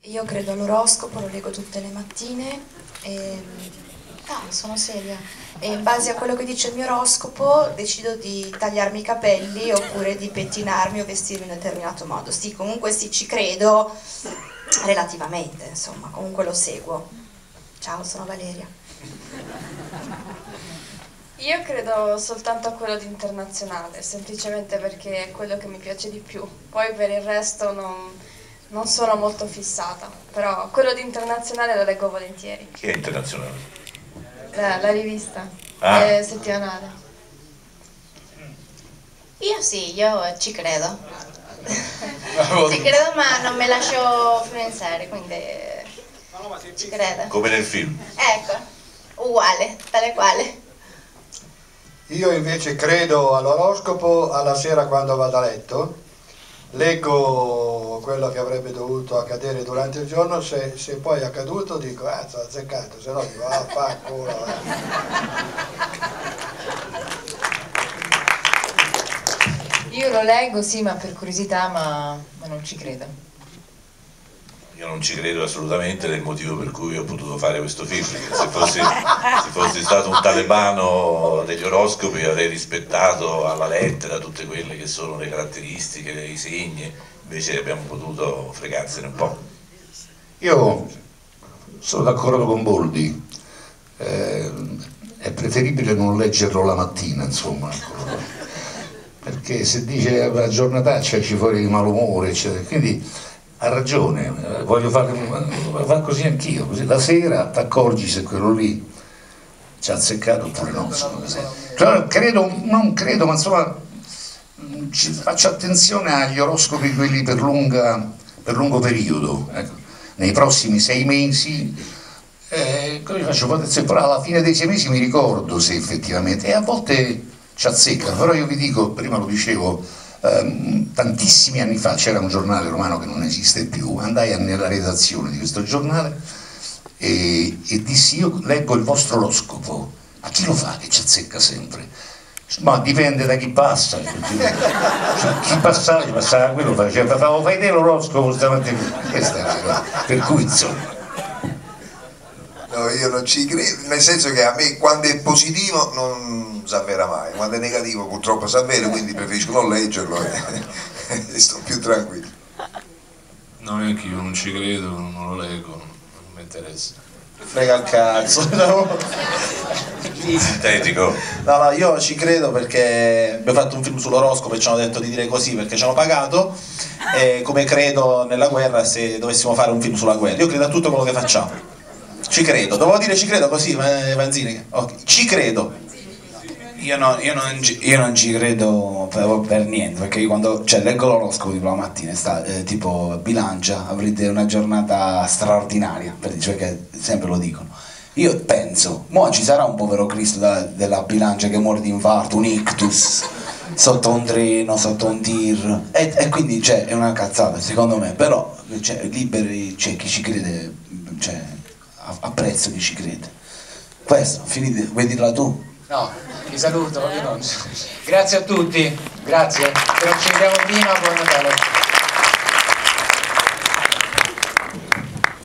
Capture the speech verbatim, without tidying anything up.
Io credo all'oroscopo, lo leggo tutte le mattine e ah, sono seria. E in base a quello che dice il mio oroscopo decido di tagliarmi i capelli oppure di pettinarmi o vestirmi in un determinato modo. Sì, comunque sì, ci credo relativamente, insomma, comunque lo seguo. Ciao, sono Valeria. Io credo soltanto a quello di internazionale, semplicemente perché è quello che mi piace di più. Poi per il resto non... non sono molto fissata, però quello di internazionale lo leggo volentieri. Chi è internazionale? La, la rivista Ah. eh, settimanale. Io sì, io ci credo. Ci credo, ma non mi lascio influenzare, quindi ci credo. Come nel film? Ecco, uguale, tale quale. Io invece credo all'oroscopo alla sera quando vado a letto. Leggo quello che avrebbe dovuto accadere durante il giorno, se, se poi è accaduto dico, ah, sto azzeccato, se no dico, ah, fa culo. Io lo leggo, sì, ma per curiosità, ma, ma non ci credo. Io non ci credo assolutamente, ed è il motivo per cui ho potuto fare questo film, perché se fossi, se fossi stato un talebano degli oroscopi avrei rispettato alla lettera tutte quelle che sono le caratteristiche, i segni, invece abbiamo potuto fregarsene un po'. Io sono d'accordo con Boldi, eh, è preferibile non leggerlo la mattina, insomma, perché se dice la giornataccia ci fuori di malumore, eccetera, quindi ha ragione, voglio fare, voglio fare così anch'io, così la sera ti accorgi se quello lì ci ha azzeccato oppure no, insomma. Cioè, credo, non credo, ma insomma ci, faccio attenzione agli oroscopi quelli per, lunga, per lungo periodo, ecco. Nei prossimi sei mesi, eh, come faccio? Però alla fine dei sei mesi mi ricordo se effettivamente, e a volte ci azzecca, però io vi dico, prima lo dicevo, Um, tantissimi anni fa c'era un giornale romano che non esiste più, andai nella redazione di questo giornale e, e dissi, io leggo il vostro oroscopo, ma chi lo fa che ci azzecca sempre? Ma dipende da chi passa, cioè, chi passava, ci passava quello, faceva, fai te l'oroscopo stamattina, questa è la cosa, per cui insomma. No, io non ci credo, nel senso che a me quando è positivo non si avvera mai, quando è negativo purtroppo si avvera, quindi preferisco non leggerlo e, e sto più tranquillo. No, neanche io non ci credo, non lo leggo, non mi interessa. Frega il cazzo, no? Sintetico. No, no, io ci credo perché abbiamo fatto un film sull'oroscopo e ci hanno detto di dire così perché ci hanno pagato, e come credo nella guerra se dovessimo fare un film sulla guerra, io credo a tutto quello che facciamo. Ci credo, dovevo dire ci credo così, Vanzini, okay. Ci credo. Io, no, io, non, io non ci credo per, per niente, perché io quando cioè, leggo l'oroscopo tipo la mattina, sta, eh, tipo bilancia, avrete una giornata straordinaria, perché sempre lo dicono. Io penso, mo ci sarà un povero Cristo da, della bilancia che muore di infarto, un ictus, sotto un treno, sotto un tir, e, e quindi cioè, è una cazzata secondo me, però cioè, liberi, c'è chi ci crede, cioè, apprezzo chi ci crede. Questo, finite, vuoi dirla tu? No, ti saluto, io non... Grazie a tutti, grazie, se non ci vediamo prima, buon Natale.